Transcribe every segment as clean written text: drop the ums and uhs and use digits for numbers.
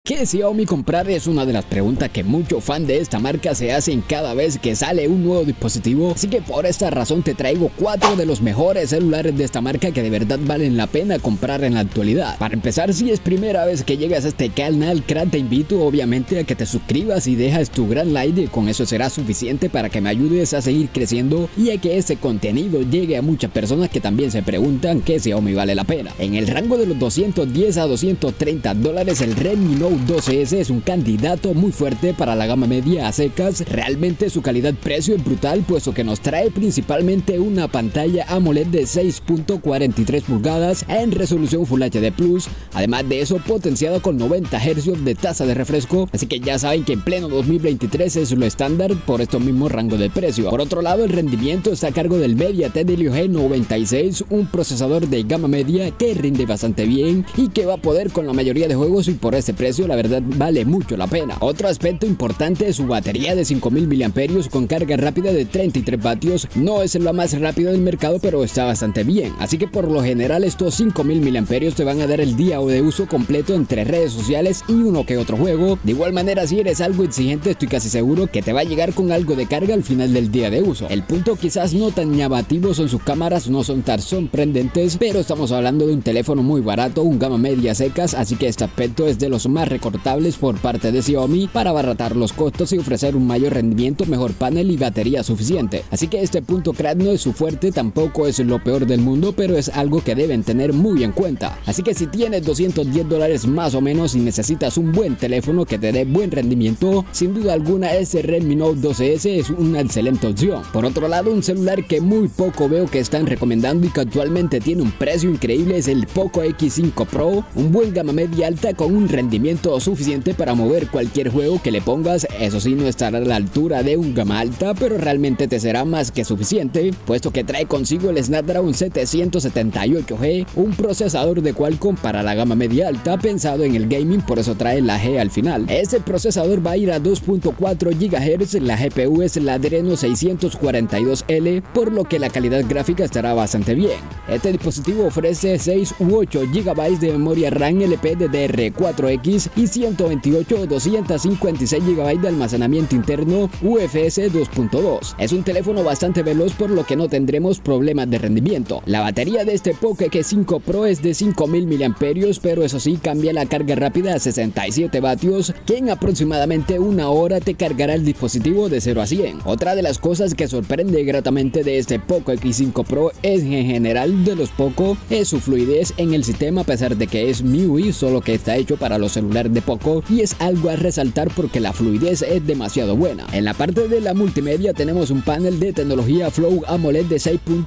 ¿Qué Xiaomi comprar? Es una de las preguntas que muchos fans de esta marca se hacen cada vez que sale un nuevo dispositivo, así que por esta razón te traigo 4 de los mejores celulares de esta marca que de verdad valen la pena comprar en la actualidad. Para empezar, si es primera vez que llegas a este canal, crack, te invito obviamente a que te suscribas y dejas tu gran like, con eso será suficiente para que me ayudes a seguir creciendo y a que este contenido llegue a muchas personas que también se preguntan qué Xiaomi vale la pena. En el rango de los 210 a 230 dólares, el Redmi Note 12S es un candidato muy fuerte para la gama media a secas. Realmente su calidad-precio es brutal, puesto que nos trae principalmente una pantalla AMOLED de 6.43 pulgadas en resolución Full HD+, además de eso potenciada con 90 Hz de tasa de refresco, así que ya saben que en pleno 2023 es lo estándar por estos mismos rangos de precio. Por otro lado, el rendimiento está a cargo del MediaTek Helio G96, un procesador de gama media que rinde bastante bien y que va a poder con la mayoría de juegos, y por ese precio la verdad vale mucho la pena. Otro aspecto importante es su batería de 5000 mAh con carga rápida de 33 vatios. No es la más rápida del mercado, pero está bastante bien, así que por lo general estos 5000 mAh te van a dar el día de uso completo entre redes sociales y uno que otro juego. De igual manera, si eres algo exigente, estoy casi seguro que te va a llegar con algo de carga al final del día de uso. El punto quizás no tan llamativo son sus cámaras, no son tan sorprendentes, pero estamos hablando de un teléfono muy barato, un gama media secas, así que este aspecto es de los más recortables por parte de Xiaomi para abaratar los costos y ofrecer un mayor rendimiento, mejor panel y batería suficiente. Así que este punto crack no es su fuerte, tampoco es lo peor del mundo, pero es algo que deben tener muy en cuenta. Así que si tienes 210 dólares más o menos y necesitas un buen teléfono que te dé buen rendimiento, sin duda alguna este Redmi Note 12S es una excelente opción. Por otro lado, un celular que muy poco veo que están recomendando y que actualmente tiene un precio increíble es el Poco X5 Pro, un buen gama media alta con un rendimiento suficiente para mover cualquier juego que le pongas. Eso sí, no estará a la altura de un gama alta, pero realmente te será más que suficiente, puesto que trae consigo el Snapdragon 778G, un procesador de Qualcomm para la gama media alta pensado en el gaming, por eso trae la G al final. Este procesador va a ir a 2.4 GHz, la GPU es la Adreno 642L, por lo que la calidad gráfica estará bastante bien. Este dispositivo ofrece 6 u 8 GB de memoria RAM LPDDR4X y 128 o 256 GB de almacenamiento interno UFS 2.2. Es un teléfono bastante veloz, por lo que no tendremos problemas de rendimiento. La batería de este Poco X5 Pro es de 5000 mAh, pero eso sí, cambia la carga rápida a 67 vatios, que en aproximadamente una hora te cargará el dispositivo de 0 a 100. Otra de las cosas que sorprende gratamente de este Poco X5 Pro es, en general de los Poco, es su fluidez en el sistema, a pesar de que es MIUI, solo que está hecho para los celulares de Poco, y es algo a resaltar porque la fluidez es demasiado buena. En la parte de la multimedia tenemos un panel de tecnología Flow AMOLED de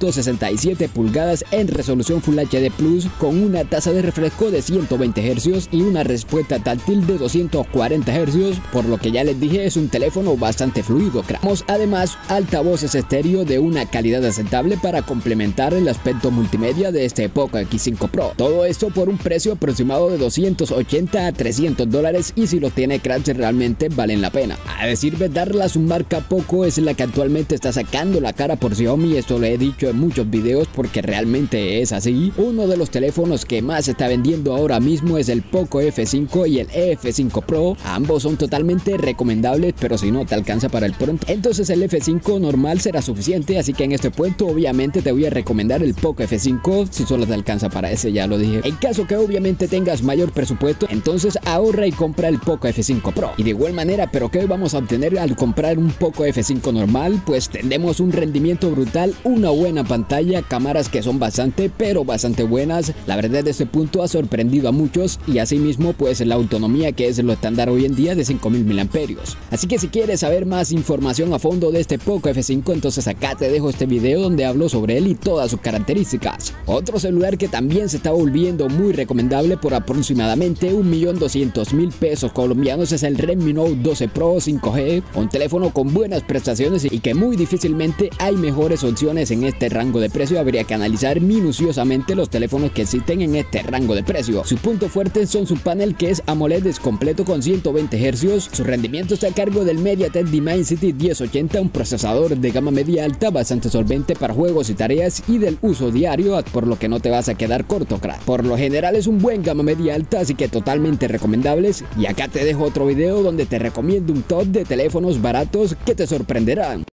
6.67 pulgadas en resolución Full HD+, con una tasa de refresco de 120 Hz y una respuesta táctil de 240 Hz, por lo que ya les dije, es un teléfono bastante fluido. Tenemos además altavoces estéreo de una calidad aceptable para complementar el aspecto multimedia de este Poco X5 Pro. Todo esto por un precio aproximado de 280 a 300 dólares, y si los tiene cracks realmente valen la pena. A decir verdad, la submarca Poco es la que actualmente está sacando la cara por Xiaomi, esto lo he dicho en muchos videos porque realmente es así. Uno de los teléfonos que más se está vendiendo ahora mismo es el Poco F5 y el F5 Pro, ambos son totalmente recomendables, pero si no te alcanza para el pronto, entonces el F5 normal será suficiente, así que en este punto obviamente te voy a recomendar el Poco F5 si solo te alcanza para ese, ya lo dije. En caso que obviamente tengas mayor presupuesto, entonces ahorra y compra el Poco F5 Pro. Y de igual manera, ¿pero qué vamos a obtener al comprar un Poco F5 normal? Pues tendremos un rendimiento brutal, una buena pantalla, cámaras que son bastante buenas. La verdad, este punto ha sorprendido a muchos, y asimismo pues la autonomía, que es lo estándar hoy en día, de 5000 mAh. Así que si quieres saber más información a fondo de este Poco F5, entonces acá te dejo este video donde hablo sobre él y todas sus características. Otro celular que también se está volviendo muy recomendable por aproximadamente 1.200.000 pesos colombianos es el Redmi Note 12 Pro 5G, un teléfono con buenas prestaciones y que muy difícilmente hay mejores opciones en este rango de precio. Habría que analizar minuciosamente los teléfonos que existen en este rango de precio. Sus puntos fuertes son su panel, que es AMOLED completo con 120 Hz, su rendimiento está a cargo del MediaTek Dimensity 1080, un procesador de gama media alta bastante solvente para juegos y tareas y del uso diario, por lo que no te vas a quedar corto, crack. Por lo general es un buen gama media alta, así que totalmente recomendable recomendables, y acá te dejo otro video donde te recomiendo un top de teléfonos baratos que te sorprenderán.